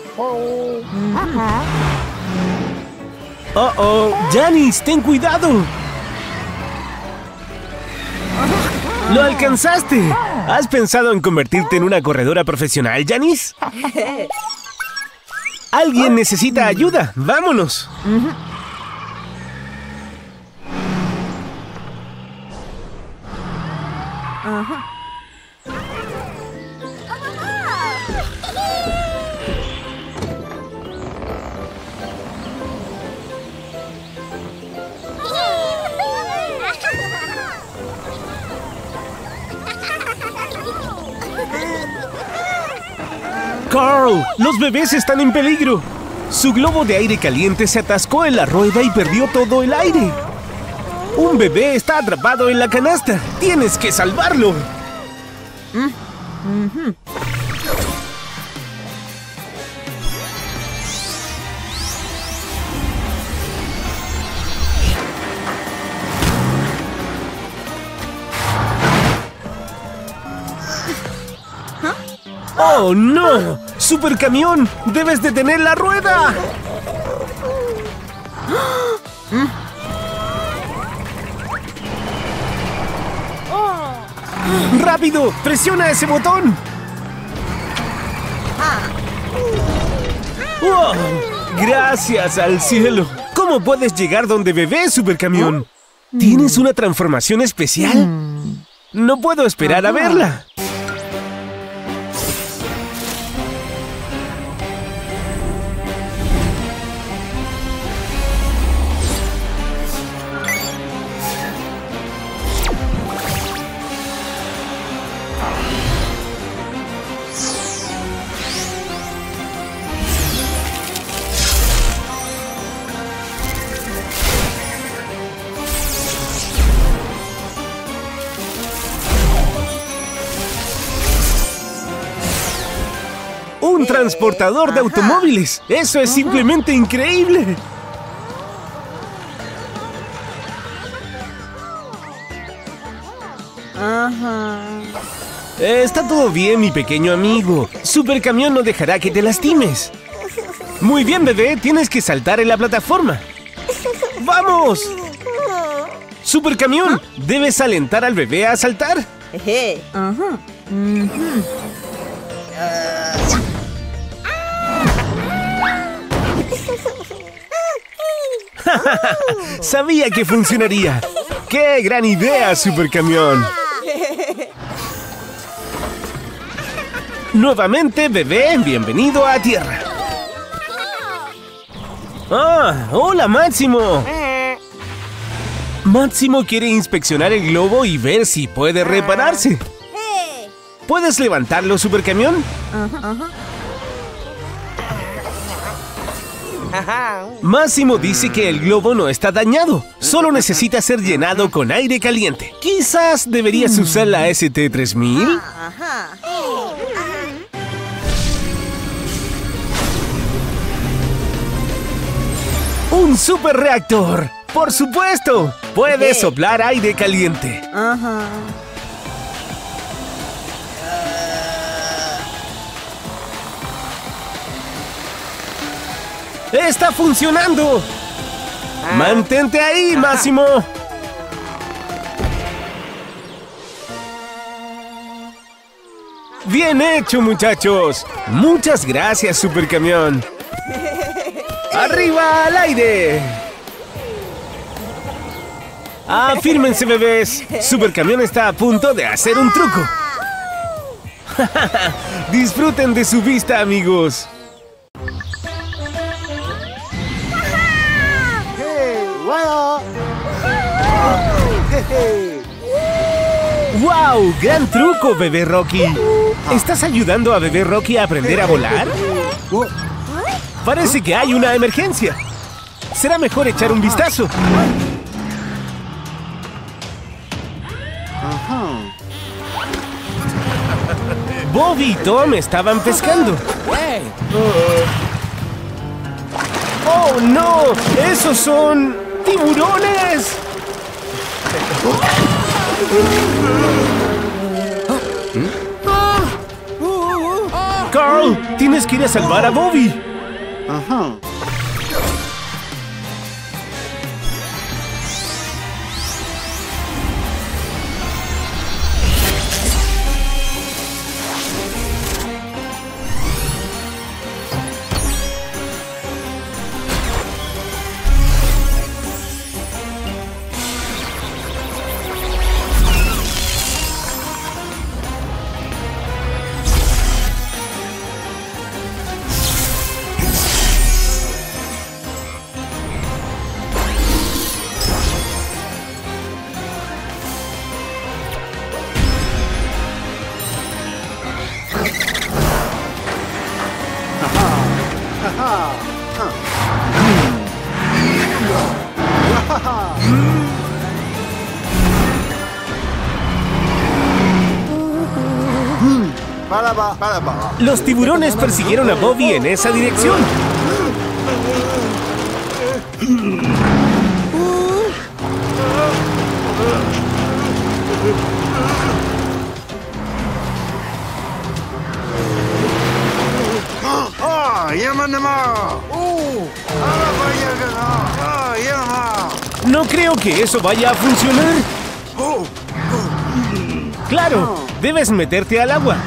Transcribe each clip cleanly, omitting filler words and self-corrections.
Oh, Janice, ten cuidado. ¡Lo alcanzaste! ¿Has pensado en convertirte en una corredora profesional, Janice? Alguien necesita ayuda. ¡Vámonos! ¡Carl! ¡Los bebés están en peligro! Su globo de aire caliente se atascó en la rueda y perdió todo el aire. ¡Un bebé está atrapado en la canasta! ¡Tienes que salvarlo! ¡Oh, no! ¡Supercamión! ¡Debes detener la rueda! ¡Rápido! ¡Presiona ese botón! ¡Oh! ¡Gracias al cielo! ¿Cómo puedes llegar donde bebé, Supercamión? ¿Tienes una transformación especial? No puedo esperar a verla. ¡Un transportador de automóviles! ¡Eso es simplemente increíble! Está todo bien, mi pequeño amigo. Supercamión no dejará que te lastimes. Muy bien, bebé. Tienes que saltar en la plataforma. ¡Vamos! Supercamión, debes alentar al bebé a saltar. Sabía que funcionaría. ¡Qué gran idea, Supercamión! Nuevamente, bebé, bienvenido a tierra. ¡Ah! ¡Hola, Máximo! Máximo quiere inspeccionar el globo y ver si puede repararse. ¿Puedes levantarlo, Supercamión? Máximo dice que el globo no está dañado, solo necesita ser llenado con aire caliente. Quizás deberías usar la ST-3000. ¡Un superreactor! ¡Por supuesto! Puede soplar aire caliente. ¡Está funcionando! ¡Mantente ahí, Máximo! ¡Bien hecho, muchachos! ¡Muchas gracias, Supercamión! ¡Arriba al aire! ¡Afírmense, bebés! Supercamión está a punto de hacer un truco. Disfruten de su vista, amigos. ¡Wow! ¡Gran truco, bebé Rocky! ¿Estás ayudando a bebé Rocky a aprender a volar? Parece que hay una emergencia. Será mejor echar un vistazo. Bobby y Tom estaban pescando. ¡Oh, no! ¡Esos son tiburones! Carl, Carl, tienes que ir a salvar a Bobby. Ajá. Los tiburones persiguieron a Bobby en esa dirección. No creo que eso vaya a funcionar. Claro, debes meterte al agua.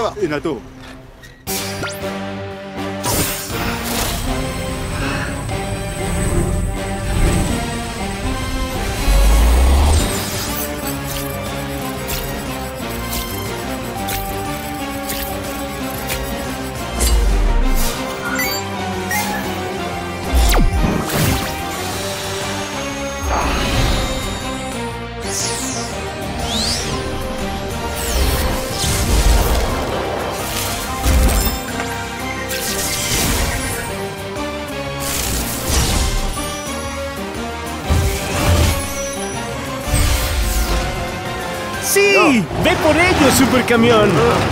¡Sí! ¡Ve por ello, supercamión!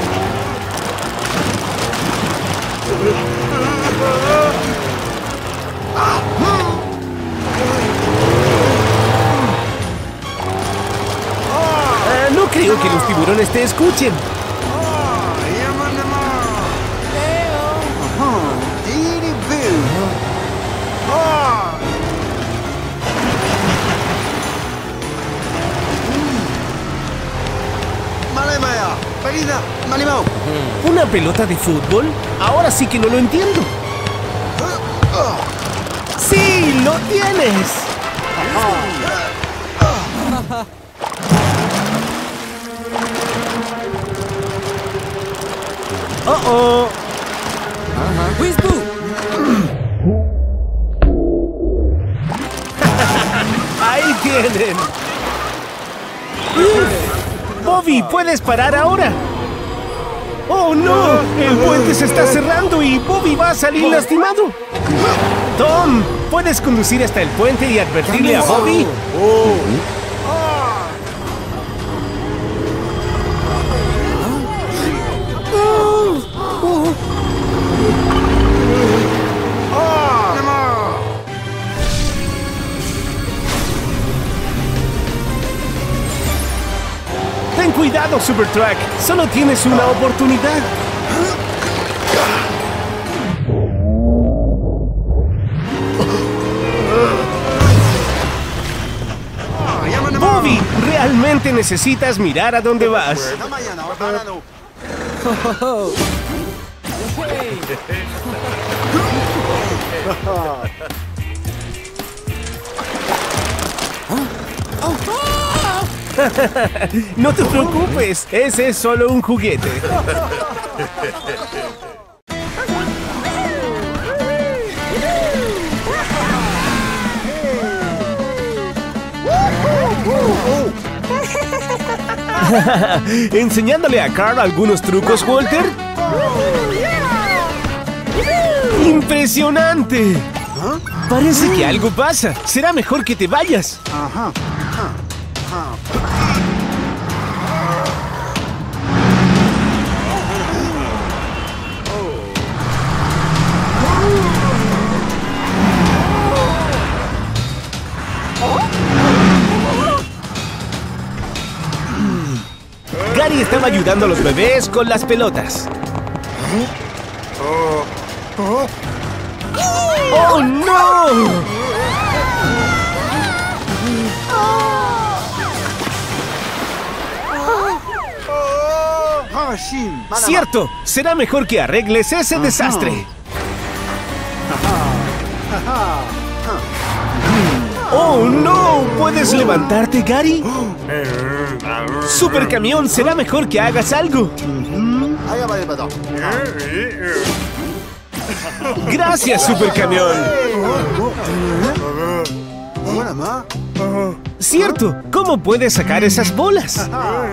No creo que los tiburones te escuchen. ¿Una pelota de fútbol? Ahora sí que no lo entiendo. ¡Sí! ¡Lo tienes! ¡Oh! ¡Ahí tienen! ¡Bobby, puedes parar ahora! ¡Oh, no! ¡El puente se está cerrando y Bobby va a salir lastimado! ¡Tom! ¿Puedes conducir hasta el puente y advertirle a Bobby? ¡Ten cuidado, Supertruck! ¡Solo tienes una oportunidad! ¡Bobby! Realmente necesitas mirar a dónde vas. No te preocupes, ese es solo un juguete. ¿Enseñándole a Carl algunos trucos, Walter? ¡Impresionante! Parece que algo pasa. Será mejor que te vayas. Gary estaba ayudando a los bebés con las pelotas. ¡Oh, no! Cierto, será mejor que arregles ese desastre. ¡Oh, no! ¿Puedes levantarte, Gary? Supercamión, será mejor que hagas algo. Gracias, Supercamión. Cierto, ¿cómo puedes sacar esas bolas?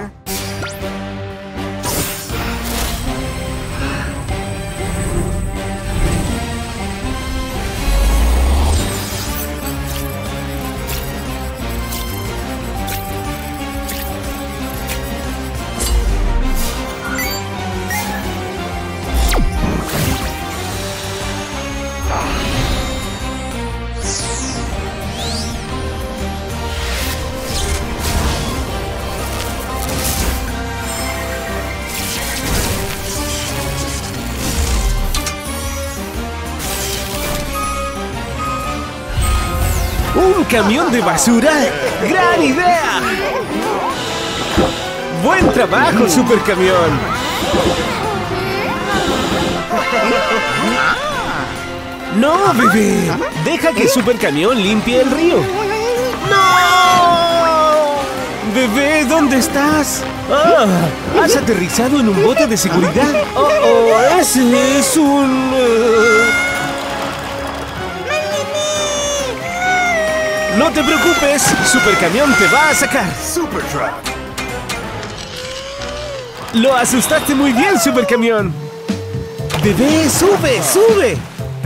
¡Un camión de basura! ¡Gran idea! ¡Buen trabajo, Supercamión! ¡No, bebé! ¡Deja que Supercamión limpie el río! ¡No! ¡Bebé, ¿dónde estás? ¡Ah! ¡Has aterrizado en un bote de seguridad! ¡Oh, ese es un... ¡No te preocupes! ¡Supercamión te va a sacar! Supertruck. ¡Lo asustaste muy bien, Supercamión! ¡Bebé, sube, sube!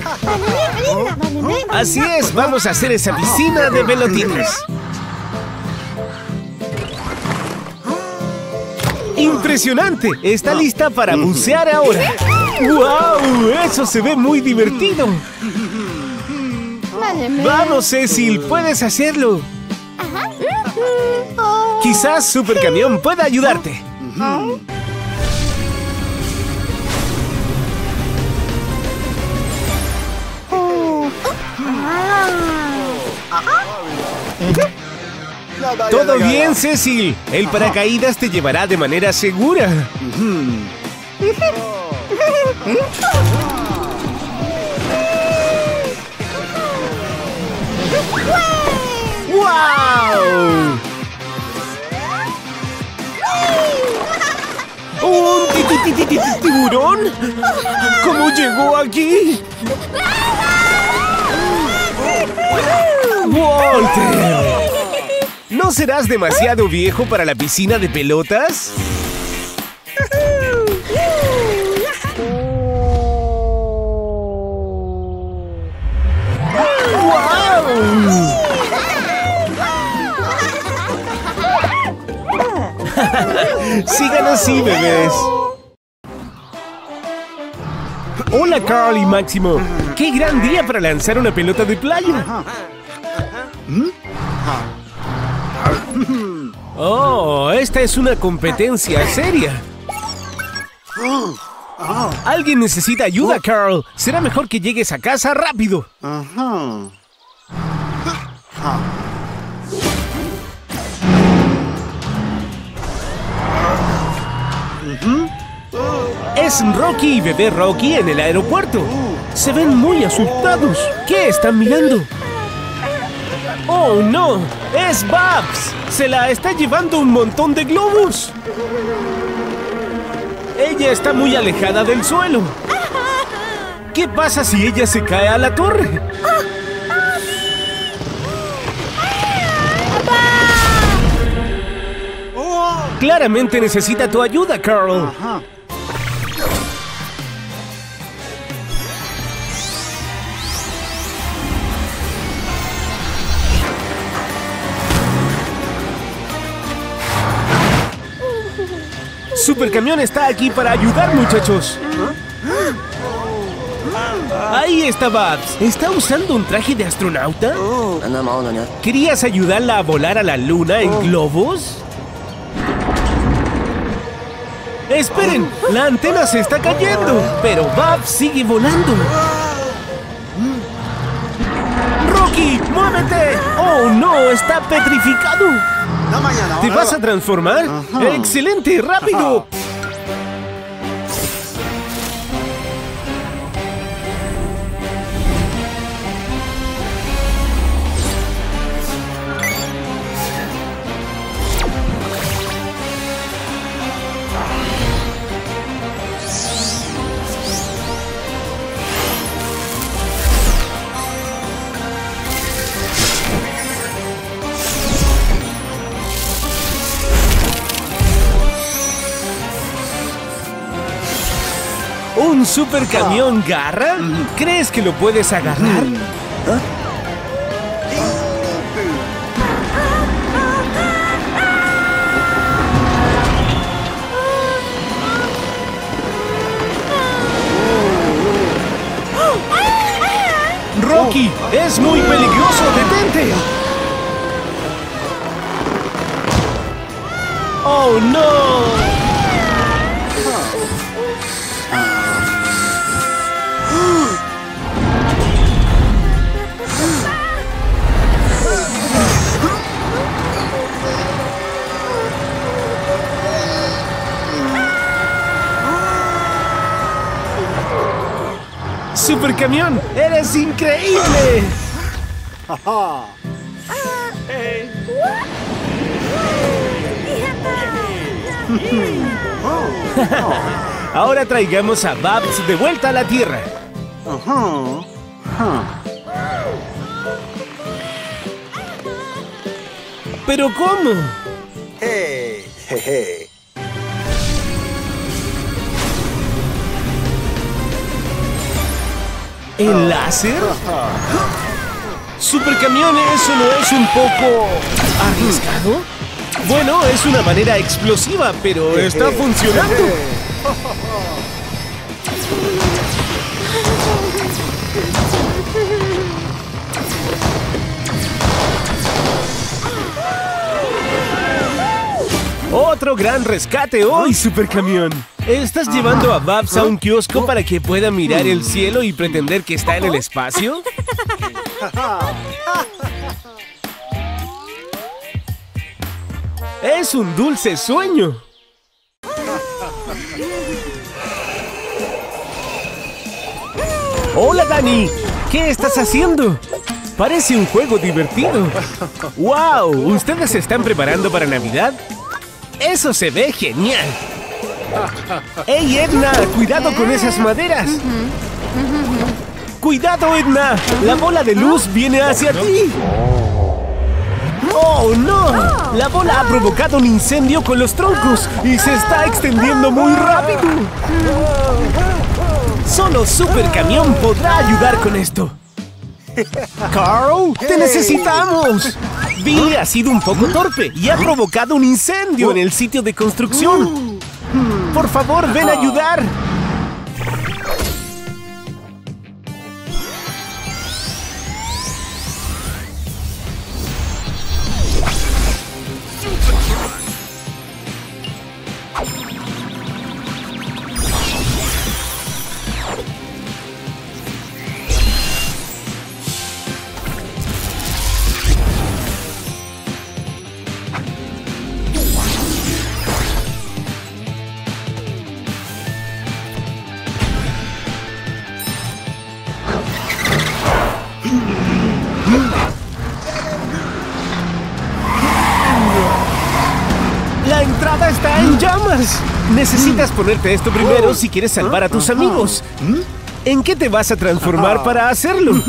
Así es, vamos a hacer esa piscina de pelotines. ¡Impresionante! Está lista para bucear ahora. ¡Wow! ¡Eso se ve muy divertido! ¡Vamos, Cecil! ¡Puedes hacerlo! Quizás Supercamión pueda ayudarte. ¿Todo bien, Cecil? El paracaídas te llevará de manera segura. ¡Wow! ¿Un tiburón? ¿Cómo llegó aquí? ¡Walter! ¿No serás demasiado viejo para la piscina de pelotas? Sigan así, bebés. Hola, Carl y Máximo. ¡Qué gran día para lanzar una pelota de playa! Oh, esta es una competencia seria. Alguien necesita ayuda, Carl. Será mejor que llegues a casa rápido. Es Rocky y bebé Rocky en el aeropuerto. Se ven muy asustados. ¿Qué están mirando? ¡Oh, no! ¡Es Babs! ¡Se la está llevando un montón de globos! Ella está muy alejada del suelo. ¿Qué pasa si ella se cae a la torre? Claramente necesita tu ayuda, Carl. Supercamión está aquí para ayudar, muchachos. Ahí está Babs. ¿Está usando un traje de astronauta? ¿Querías ayudarla a volar a la luna en globos? ¡Esperen! ¡La antena se está cayendo! ¡Pero Bob sigue volando! ¡Rocky, muévete! ¡Oh, no! ¡Está petrificado! ¿Te vas a transformar? ¡Excelente! ¡Rápido! ¿Un supercamión garra? ¿Crees que lo puedes agarrar? ¡Rocky! ¡Es muy peligroso! ¡Detente! ¡Oh, no! ¡Supercamión! ¡Eres increíble! Ahora traigamos a Babs de vuelta a la Tierra. ¿Pero cómo? ¿El láser? ¿Supercamión, eso no es un poco arriesgado? Bueno, es una manera explosiva, pero está funcionando. Otro gran rescate hoy, Supercamión. ¿Estás llevando a Babs a un kiosco para que pueda mirar el cielo y pretender que está en el espacio? ¡Es un dulce sueño! ¡Hola, Dani! ¿Qué estás haciendo? Parece un juego divertido. ¡Wow! ¿Ustedes se están preparando para Navidad? ¡Eso se ve genial! ¡Ey, Edna! ¡Cuidado con esas maderas! ¡Cuidado, Edna! ¡La bola de luz viene hacia ti! ¡Oh, no! La bola ha provocado un incendio con los troncos y se está extendiendo muy rápido. Solo Supercamión podrá ayudar con esto. ¡Carl! ¡Te necesitamos! Billy ha sido un poco torpe y ha provocado un incendio en el sitio de construcción. ¡Por favor, ven a ayudar! ¡La entrada está en llamas! Necesitas ponerte esto primero si quieres salvar a tus amigos. ¿En qué te vas a transformar para hacerlo?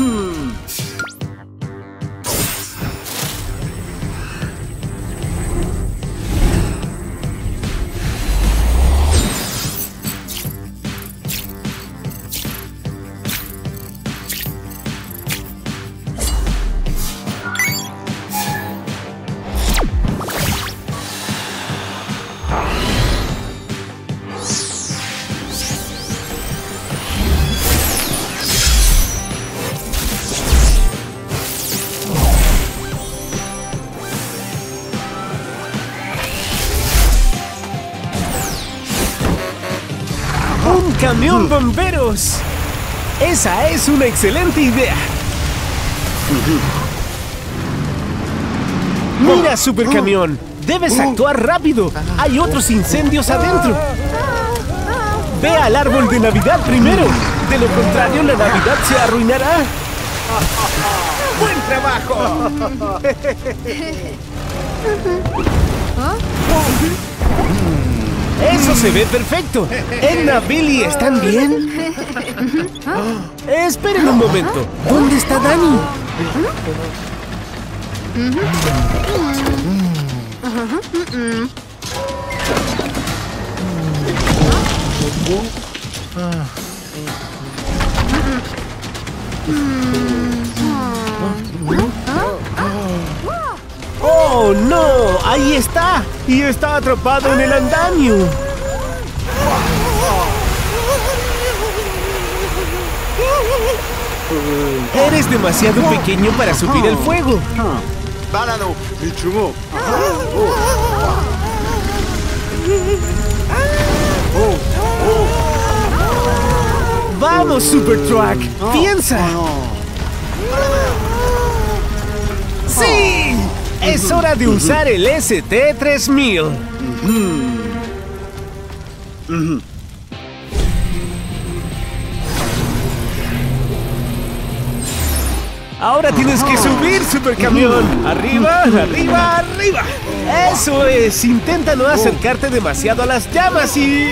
¡Camión bomberos! Esa es una excelente idea. Mira, Supercamión. Debes actuar rápido. Hay otros incendios adentro. Ve al árbol de Navidad primero. De lo contrario, la Navidad se arruinará. ¡Buen trabajo! ¡Eso se ve perfecto! Edna, Billy, ¿están bien? Esperen un momento. ¿Dónde está Dani? ¡Oh, no! ¡Ahí está! ¡Y está atrapado en el andamio! Eres demasiado pequeño para subir al fuego. ¡Vamos, Super Truck! ¡Piensa! ¡Sí! Es hora de usar el ST-3000. Ahora tienes que subir, Supercamión. ¡Arriba, arriba, arriba! ¡Eso es! Intenta no acercarte demasiado a las llamas y...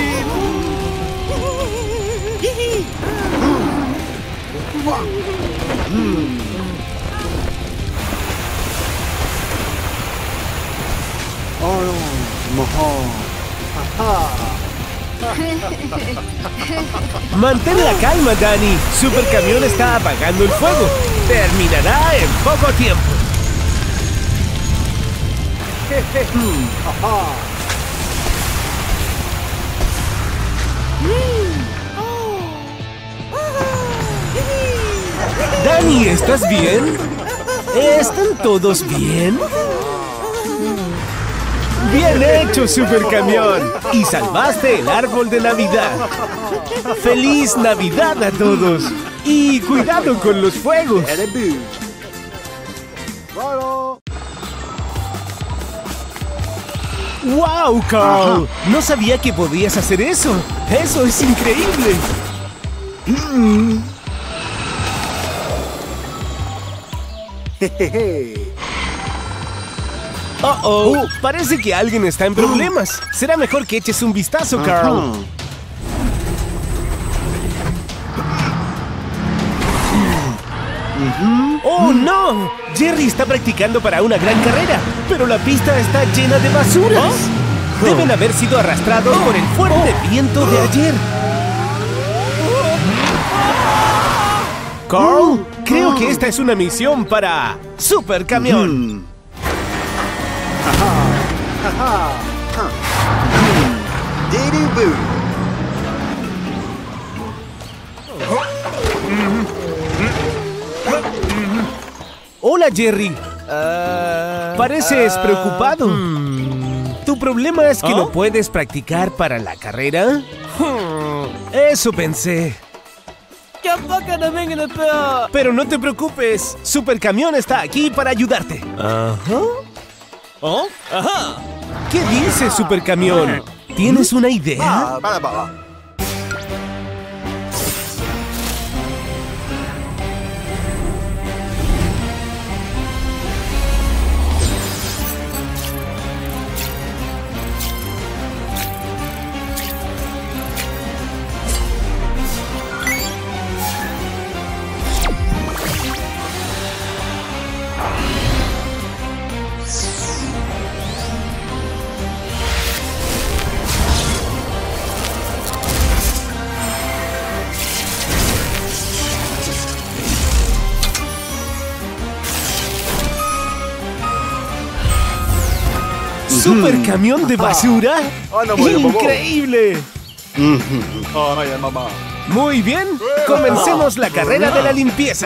Mantén la calma, Dani. Supercamión está apagando el fuego. Terminará en poco tiempo. Dani, ¿estás bien? ¿Están todos bien? ¡Bien hecho, Supercamión! Y salvaste el árbol de Navidad. ¡Feliz Navidad a todos! ¡Y cuidado con los fuegos! ¡Wow, Carl! No sabía que podías hacer eso. ¡Eso es increíble! Oh, parece que alguien está en problemas. Será mejor que eches un vistazo, Carl. ¡Oh, no! Jerry está practicando para una gran carrera, pero la pista está llena de basuras. Deben haber sido arrastrados por el fuerte viento de ayer. Carl, creo que esta es una misión para Supercamión. Hola, Jerry. Pareces preocupado. ¿Tu problema es que no puedes practicar para la carrera? Eso pensé. Pero no te preocupes. Supercamión está aquí para ayudarte. ¿Qué dices, Supercamión? ¿Tienes una idea? ¿Supercamión de basura? ¡Increíble! Muy bien, comencemos la carrera de la limpieza.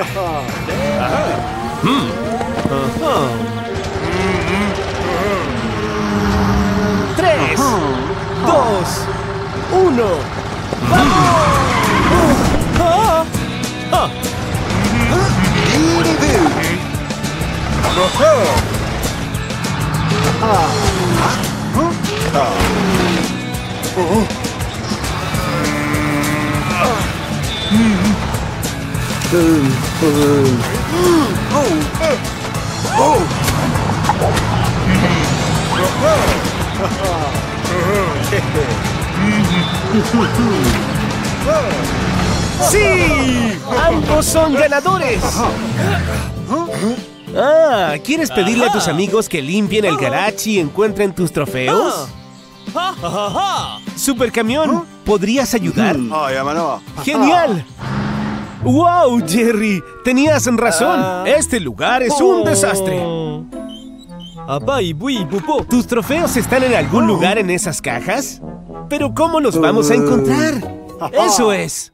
3, 2, 1, ¡Sí! ¡Ambos son ganadores! ¿Quieres pedirle a tus amigos que limpien el garage y encuentren tus trofeos? Supercamión, ¿podrías ayudar? ¡Genial! ¡Wow, Jerry! Tenías razón. Este lugar es un desastre. ¿Tus trofeos están en algún lugar en esas cajas? ¿Pero cómo los vamos a encontrar? ¡Eso es!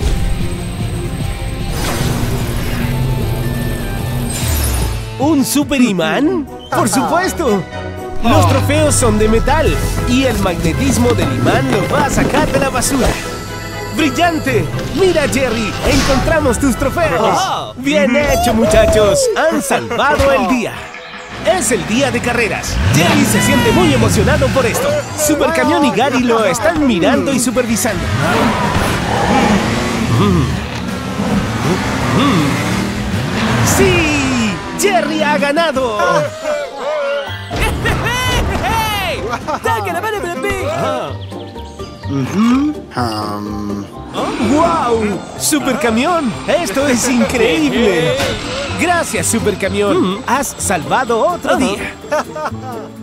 ¿Un super imán? ¡Por supuesto! Los trofeos son de metal y el magnetismo del imán los va a sacar de la basura. ¡Brillante! ¡Mira, Jerry! ¡Encontramos tus trofeos! ¡Bien hecho, muchachos! ¡Han salvado el día! Es el día de carreras. Jerry se siente muy emocionado por esto. Supercamión y Gary lo están mirando y supervisando. ¡Sí! ¡Jerry ha ganado! ¡Wow! ¡Supercamión! ¡Esto es increíble! Gracias, Supercamión. Has salvado otro día.